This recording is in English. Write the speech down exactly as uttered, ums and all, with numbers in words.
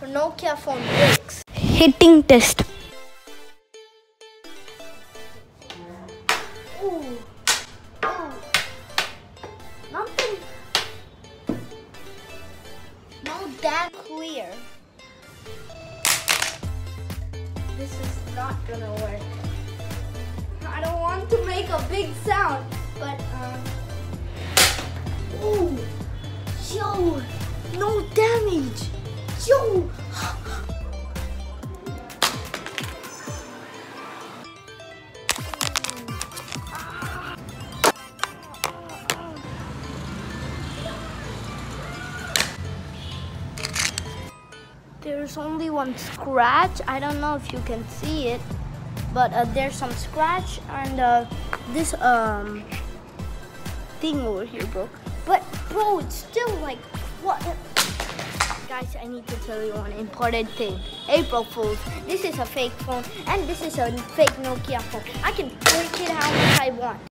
Nokia phone breaks. Hitting test. Ooh. Ooh. Nothing. Not that clear. This is not gonna work. I don't want to make a big sound, but um. Ooh. Yo. No damage. Yo. There's only one scratch. I don't know if you can see it, but uh, there's some scratch, and uh, this um thing over here broke. But bro, it's still like what? Guys, I need to tell you one important thing. April Fools. This is a fake phone, and this is a fake Nokia phone. I can break it how much I want.